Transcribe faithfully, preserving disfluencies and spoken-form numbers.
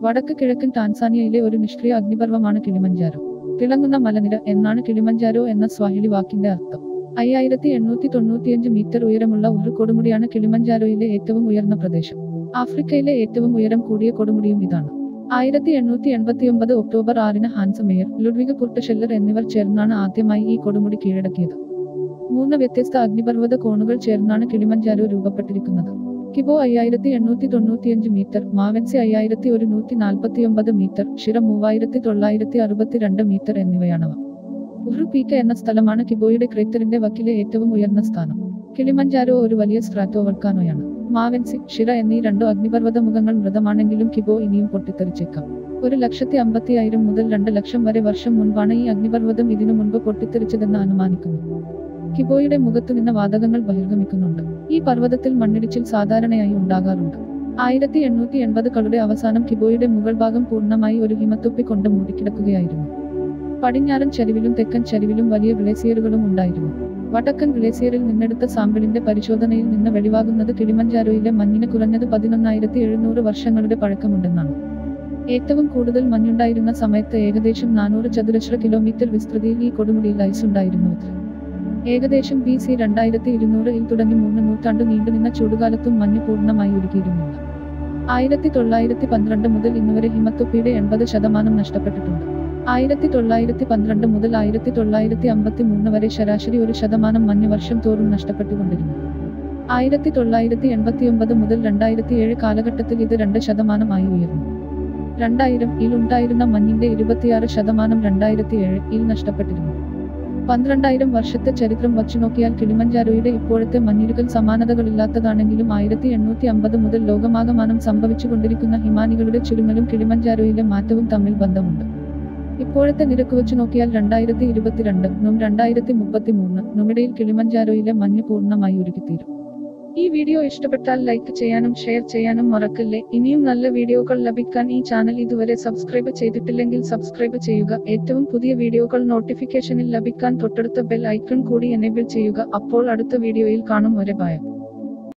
വടക്ക് കിഴക്കൻ ടാൻസാനിയയിലെ ഒരു നിഷ്ക്രിയ അഗ്നിപർവ്വമാണ് കിളിമഞ്ചാരോ. തിളങ്ങുന്ന മലനിര എന്നാണ് കിളിമഞ്ചാരോ എന്ന സ്വാഹിലി വാക്കിന്റെ അർത്ഥം. അയ്യായിരത്തി എണ്ണൂറ്റി തൊണ്ണൂറ്റിയഞ്ച് മീറ്റർ ഉയരമുള്ള ഒരു കൊടുമുടിയാണ് കിളിമഞ്ചാരോയിലെ ഏറ്റവും ഉയർന്ന പ്രദേശം. ആഫ്രിക്കയിലെ ഏറ്റവും ഉയരം കൂടിയ കൊടുമുടിയും ഇതാണ്. ആയിരത്തി എണ്ണൂറ്റി എൺപത്തിയൊമ്പത് ഒക്ടോബർ ആറിന് ഹാൻസ് മേയർ, ലുഡ്വിഗ് കുർട്ടഷെല്ലർ എന്നിവർ ചേർന്നാണ് ആദ്യമായി ഈ കൊടുമുടി കീഴടക്കിയത്. മൂന്ന് വ്യത്യസ്ത അഗ്നിപർവ്വത കോണുകൾ ചേർന്നാണ് കിളിമഞ്ചാരോ രൂപപ്പെട്ടിരിക്കുന്നത്. കിബോ അയ്യായിരത്തി എണ്ണൂറ്റി തൊണ്ണൂറ്റിയഞ്ച് മീറ്റർ, മാവെൻസി അയ്യായിരത്തി ഒരുന്നൂറ്റി നാൽപ്പത്തിയൊമ്പത് മീറ്റർ, ഷിറ മൂവായിരത്തി തൊള്ളായിരത്തി അറുപത്തിരണ്ട് മീറ്റർ എന്നിവയാണവ. ഉഹ്റു പീക്ക് എന്ന സ്ഥലമാണ് കിബോയുടെ ക്രേറ്ററിന്റെ വക്കിലെ ഏറ്റവും ഉയർന്ന സ്ഥാനം. കിളിമഞ്ചാരോ ഒരു വലിയ സ്ട്രാറ്റോ വൾക്കാനോയാണ്. മാവെൻസി, ഷിറ എന്നീ രണ്ടു അഗ്നിപർവ്വത മുഖങ്ങൾ മൃതമാണെങ്കിലും കിബോ ഇനിയും പൊട്ടിത്തെറിച്ചേക്കാം. ഒരു ലക്ഷത്തി അമ്പത്തിയായിരം മുതൽ രണ്ട് ലക്ഷം വരെ വർഷം മുൻപാണ് ഈ അഗ്നിപർവ്വതം ഇതിനു മുൻപ് പൊട്ടിത്തെറിച്ചതെന്ന് അനുമാനിക്കുന്നു. കിബോയുടെ മുഖത്തുനിന്ന് വാതകങ്ങൾ ബഹിർഗമിക്കുന്നുണ്ട്. ഈ പർവ്വതത്തിൽ മണ്ണിടിച്ചിൽ സാധാരണയായി ഉണ്ടാകാറുണ്ട്. ആയിരത്തി എണ്ണൂറ്റി എൺപതുകളുടെ അവസാനം കിബോയുടെ മുകൾ ഭാഗം പൂർണ്ണമായി ഒരു ഹിമത്തൊപ്പി കൊണ്ട് മൂടിക്കിടക്കുകയായിരുന്നു. പടിഞ്ഞാറൻ ചരിവിലും തെക്കൻ ചരിവിലും വലിയ ഗ്ലേസിയറുകളും ഉണ്ടായിരുന്നു. വടക്കൻ ഗ്ലേസിയറിൽ നിന്നെടുത്ത സാമ്പിളിന്റെ പരിശോധനയിൽ നിന്ന് വെളിവാകുന്നത് കിളിമഞ്ചാരോയിലെ മഞ്ഞിന് കുറഞ്ഞത് പതിനൊന്നായിരത്തി എഴുന്നൂറ് വർഷങ്ങളുടെ പഴക്കമുണ്ടെന്നാണ്. ഏറ്റവും കൂടുതൽ മഞ്ഞുണ്ടായിരുന്ന സമയത്ത് ഏകദേശം നാനൂറ് ചതുരശ്ര കിലോമീറ്റർ വിസ്തൃതിയിൽ ഈ കൊടുമുടിയിൽ ഐസ് ഉണ്ടായിരുന്നു. ഏകദേശം ബി സി രണ്ടായിരത്തി ഇരുന്നൂറ് ഇൽ തുടങ്ങി മൂന്ന് നൂറ്റാണ്ട് നീണ്ടുനിന്ന ചൂടുകാലത്തും മഞ്ഞ് പൂർണ്ണമായി ഉരുകിയിരുന്നില്ല. ആയിരത്തി തൊള്ളായിരത്തി പന്ത്രണ്ട് മുതൽ ഇന്നുവരെ ഹിമത്തൊപ്പിയുടെ എൺപത് ശതമാനം നഷ്ടപ്പെട്ടിട്ടുണ്ട്. ആയിരത്തി തൊള്ളായിരത്തി പന്ത്രണ്ട് മുതൽ ആയിരത്തി തൊള്ളായിരത്തി അമ്പത്തി മൂന്ന് വരെ ശരാശരി ഒരു ശതമാനം മഞ്ഞ് വർഷം തോറും നഷ്ടപ്പെട്ടുകൊണ്ടിരുന്നു. ആയിരത്തി തൊള്ളായിരത്തി എൺപത്തിയൊമ്പത് മുതൽ രണ്ടായിരത്തി ഏഴ് കാലഘട്ടത്തിൽ ഇത് രണ്ട് ശതമാനമായി ഉയർന്നു. രണ്ടായിരം ഇൽ ഉണ്ടായിരുന്ന മഞ്ഞിന്റെ ഇരുപത്തിയാറ് ശതമാനം രണ്ടായിരത്തി ഏഴ് ഇൽ നഷ്ടപ്പെട്ടിരുന്നു. പന്ത്രണ്ടായിരം വർഷത്തെ ചരിത്രം വച്ചുനോക്കിയാൽ കിളിമഞ്ചാരോയുടെ ഇപ്പോഴത്തെ മഞ്ഞുരുകൽ സമാനതകളില്ലാത്തതാണെങ്കിലും ആയിരത്തി എണ്ണൂറ്റി അമ്പത് മുതൽ ലോകമാകമാനം സംഭവിച്ചുകൊണ്ടിരിക്കുന്ന ഹിമാനികളുടെ ചുരുങ്ങലും കിളിമഞ്ചാരോയിലെ മാറ്റവും തമ്മിൽ ബന്ധമുണ്ട്. ഇപ്പോഴത്തെ നിരക്ക് വെച്ചു നോക്കിയാൽ രണ്ടായിരത്തി ഇരുപത്തിരണ്ട് നും രണ്ടായിരത്തി മുപ്പത്തി മൂന്ന് നുമിടയിൽ കിളിമഞ്ചാരോയിലെ മഞ്ഞ് പൂർണ്ണമായി ഉരുകിത്തീരും. ഈ വീഡിയോ ഇഷ്ടപ്പെട്ടാൽ ലൈക്ക് ചെയ്യാനും ഷെയർ ചെയ്യാനും മറക്കല്ലേ. ഇനിയും നല്ല വീഡിയോകൾ ലഭിക്കാൻ ഈ ചാനൽ ഇതുവരെ സബ്സ്ക്രൈബ് ചെയ്തിട്ടില്ലെങ്കിൽ സബ്സ്ക്രൈബ് ചെയ്യുക. ഏറ്റവും പുതിയ വീഡിയോകൾ നോട്ടിഫിക്കേഷനിൽ ലഭിക്കാൻ തൊട്ടടുത്ത ബെൽ ഐക്കൺ കൂടി എനേബിൾ ചെയ്യുക. അപ്പോൾ അടുത്ത വീഡിയോയിൽ കാണും വരെ ബൈ.